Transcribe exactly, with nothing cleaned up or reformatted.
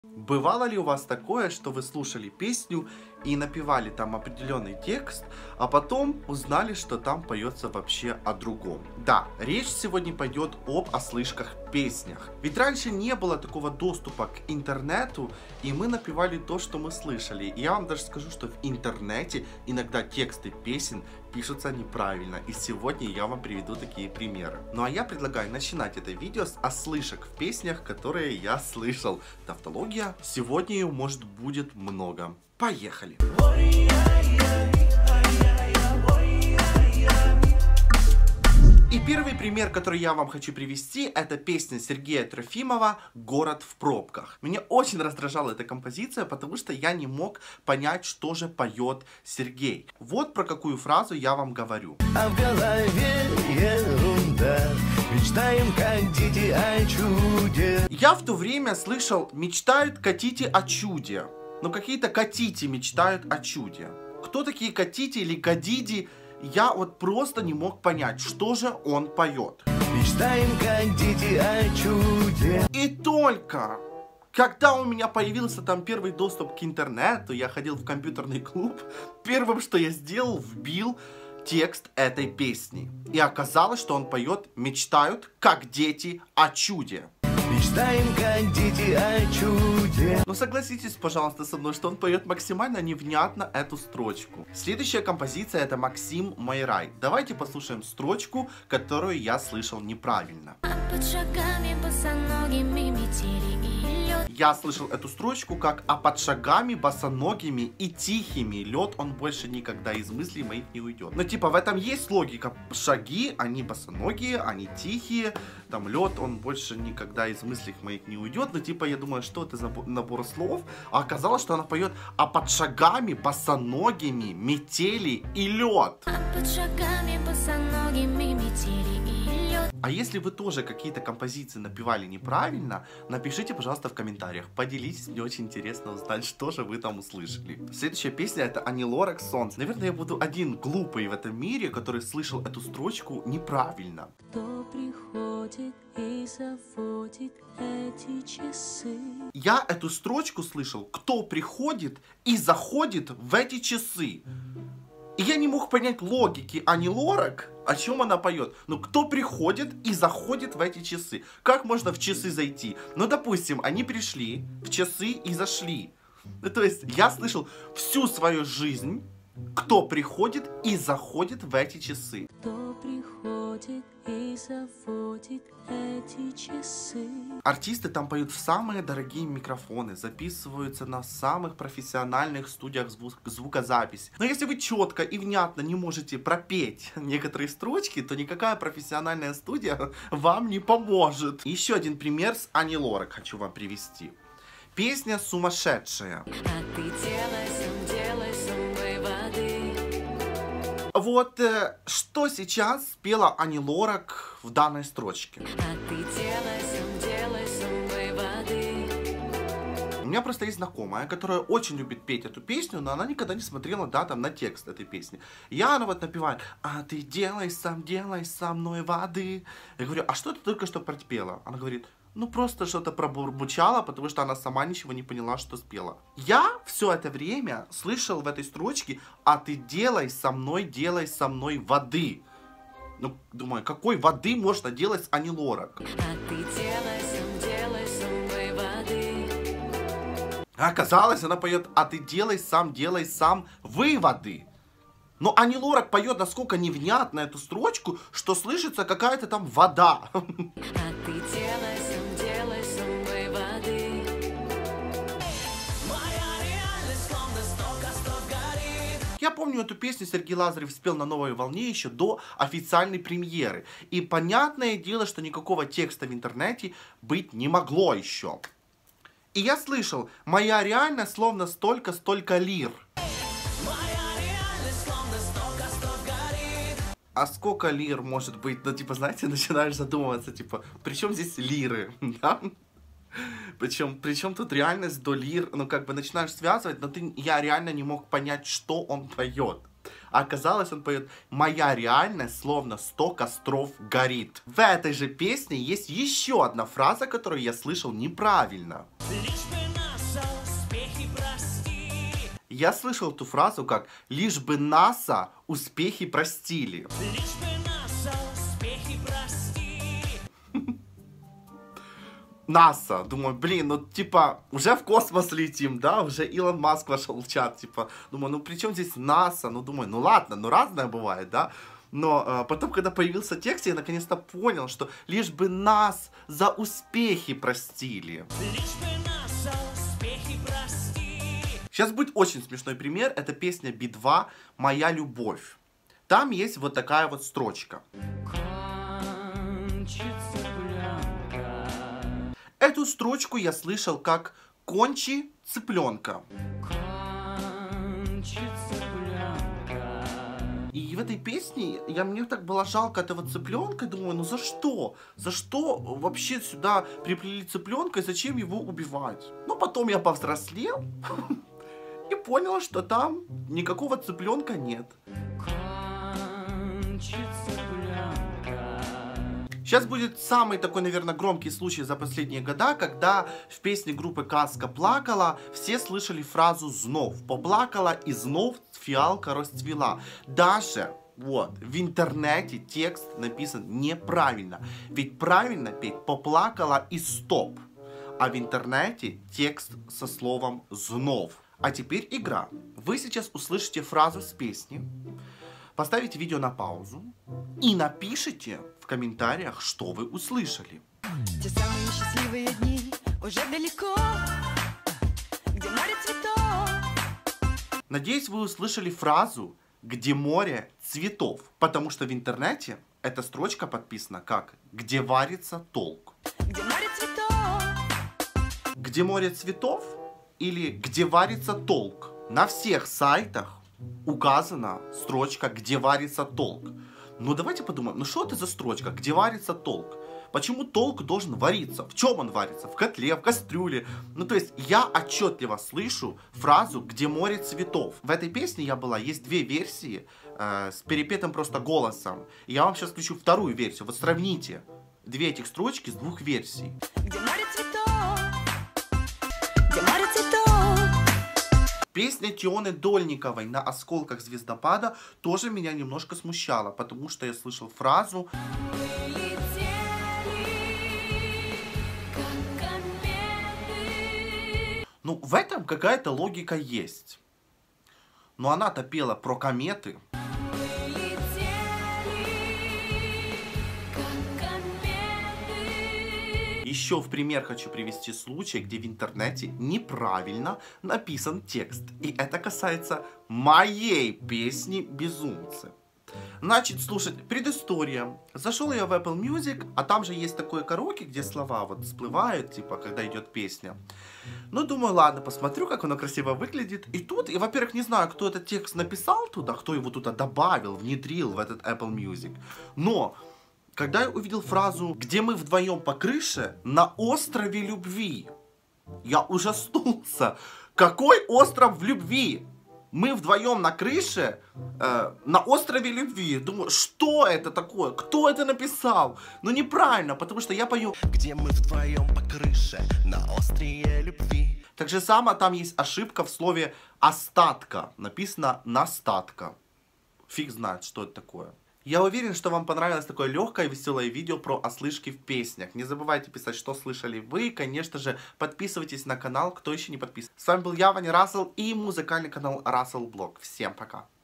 Бывало ли у вас такое, что вы слушали песню и напевали там определенный текст, а потом узнали, что там поется вообще о другом? Да, речь сегодня пойдет об ослышках песнях. Ведь раньше не было такого доступа к интернету, и мы напевали то, что мы слышали. И я вам даже скажу, что в интернете иногда тексты песен пишутся неправильно. И сегодня я вам приведу такие примеры. Ну а я предлагаю начинать это видео с ослышек в песнях, которые я слышал. Тавтология. Сегодня ее, может, будет много. Поехали! И первый пример, который я вам хочу привести, это песня Сергея Трофимова «Город в пробках». Меня очень раздражала эта композиция, потому что я не мог понять, что же поет Сергей. Вот про какую фразу я вам говорю. А в голове ерунда, мечтаем как дети о чуде. Я в то время слышал «мечтают котите о чуде». Но какие-то котити мечтают о чуде. Кто такие котити или кадиди? Я вот просто не мог понять, что же он поет. Мечтаем как дети о чуде. И только когда у меня появился там первый доступ к интернету, я ходил в компьютерный клуб, первым, что я сделал, вбил текст этой песни. И оказалось, что он поет «Мечтают как дети о чуде». Мечтаем как дети о чуде. Но согласитесь, пожалуйста, со мной, что он поет максимально невнятно эту строчку. Следующая композиция — это Максим «Мой рай». Давайте послушаем строчку, которую я слышал неправильно. Под шагами босоногими метели и лед. Я слышал эту строчку как «а под шагами босоногими и тихими лед он больше никогда из мыслей моих не уйдет». Ну типа в этом есть логика. Шаги, они босоногие, они тихие. Там лед, он больше никогда из мыслей моих не уйдет. Ну типа я думаю, что это за набор слов. А оказалось, что она поет «а под шагами босоногими метели и лед». А под шагами босоногими метели и лед. А если вы тоже какие-то композиции напевали неправильно, напишите, пожалуйста, в комментариях. Поделитесь, мне очень интересно узнать, что же вы там услышали. Следующая песня — это Ани Лорак «Солнце». Наверное, я буду один глупый в этом мире, который слышал эту строчку неправильно. Кто приходит и заводит эти часы? Я эту строчку слышал «кто приходит и заходит в эти часы». И я не мог понять логики Ани Лорак, о чем она поет. Ну, кто приходит и заходит в эти часы? Как можно в часы зайти? Ну, допустим, они пришли в часы и зашли. Ну, то есть, я слышал всю свою жизнь, кто приходит и заходит в эти часы. Кто приходит и заводит эти часы? Артисты там поют в самые дорогие микрофоны, записываются на самых профессиональных студиях звук звукозаписи. Но если вы четко и внятно не можете пропеть некоторые строчки, то никакая профессиональная студия вам не поможет. Еще один пример с Ани Лорак хочу вам привести. Песня «Сумасшедшая». А ты делай сам, делай сам выводы. Вот э, что сейчас спела Ани Лорак в данной строчке. А ты делай сам, делай сам выводы. У меня просто есть знакомая, которая очень любит петь эту песню, но она никогда не смотрела, да, там, на текст этой песни. Я, она вот напевает: «А ты делай сам, делай со мной воды». Я говорю: «А что ты только что пропела?» Она говорит: «Ну, просто что-то пробурчала, потому что она сама ничего не поняла, что спела». Я все это время слышал в этой строчке: «А ты делай со мной, делай со мной воды». Ну, думаю, какой воды можно делать с Ани Лорак? А ты делай сам, делай сам выводы. А оказалось, она поет: «А ты делай сам, делай сам выводы». Но Ани Лорак поет насколько невнятно эту строчку, что слышится какая-то там вода. А ты делай сам, делай сам выводы. Моя реальность словно сто костров горит. Я помню, эту песню Сергей Лазарев спел на «Новой волне» еще до официальной премьеры. И понятное дело, что никакого текста в интернете быть не могло еще. И я слышал: «Моя реальность словно столько-столько лир». А сколько лир может быть? Ну, типа, знаете, начинаешь задумываться, типа, при чем здесь лиры, да? Причем, причем тут реальность до лир, ну, как бы начинаешь связывать, но ты, я реально не мог понять, что он поет. А оказалось, он поет: «Моя реальность словно сто костров горит». В этой же песне есть еще одна фраза, которую я слышал неправильно. Лишь бы нас я слышал ту фразу как «лишь бы НАСА успехи простили». Лишь бы НАСА успехи простили. НАСА. Думаю, блин, ну типа уже в космос летим, да, уже Илон Маск вошел в чат, типа, думаю, ну при чем здесь НАСА? Ну думаю, ну ладно, ну разное бывает, да. Но э, потом, когда появился текст, я наконец-то понял, что лишь бы нас за успехи простили. Лишь бы НАСА успехи простили. Сейчас будет очень смешной пример. Это песня Би два «Моя любовь». Там есть вот такая вот строчка. Эту строчку я слышал как «кончи цыпленка». И в этой песне я, мне так было жалко этого цыпленка, думаю, ну за что? За что вообще сюда приплели цыпленка и зачем его убивать? Но потом я повзрослел и понял, что там никакого цыпленка нет. Сейчас будет самый такой, наверное, громкий случай за последние года, когда в песне группы «Казка» «Плакала» все слышали фразу «знов». Поплакала и знов фиалка расцвела. Даже вот в интернете текст написан неправильно. Ведь правильно петь «поплакала» и «стоп». А в интернете текст со словом «знов». А теперь игра. Вы сейчас услышите фразу с песни, поставите видео на паузу и напишите в комментариях, что вы услышали. Те самые счастливые дни уже далеко, где море цветов. Надеюсь, вы услышали фразу «где море цветов», потому что в интернете эта строчка подписана как «где варится толк». Где море цветов. «Где море цветов» или «где варится толк». На всех сайтах указана строчка «где варится толк». Ну давайте подумаем, ну что это за строчка «где варится толк»? Почему толк должен вариться? В чем он варится? В котле, в кастрюле? Ну то есть я отчетливо слышу фразу «где море цветов». В этой песне я была, есть две версии э, с перепетым просто голосом. И я вам сейчас включу вторую версию. Вот сравните две этих строчки с двух версий. Где море цветов. Где море цветов. Песня Тионы Дольниковой «На осколках звездопада» тоже меня немножко смущала, потому что я слышал фразу ну, в этом какая-то логика есть. Но она-то пела про кометы. Еще в пример хочу привести случай, где в интернете неправильно написан текст. И это касается моей песни «Безумцы». Значит, слушать, предыстория. Зашел я в Apple Music, а там же есть такое караоке, где слова вот всплывают, типа, когда идет песня. Ну, думаю, ладно, посмотрю, как оно красиво выглядит. И тут, и, во-первых, не знаю, кто этот текст написал туда, кто его туда добавил, внедрил в этот Apple Music. Но когда я увидел фразу «где мы вдвоем по крыше на острове любви», я ужаснулся. Какой остров в любви? Мы вдвоем на крыше э, на острове любви. Думаю, что это такое? Кто это написал? Ну неправильно, потому что я пою Где мы вдвоем по крыше на острие любви. так же само там есть ошибка в слове «остатка». Написано «настатка». Фиг знает, что это такое. Я уверен, что вам понравилось такое легкое и веселое видео про ослышки в песнях. Не забывайте писать, что слышали вы. Конечно же, подписывайтесь на канал, кто еще не подписан. С вами был я, Ваня Рассел, и музыкальный канал Рассел Блог. Всем пока!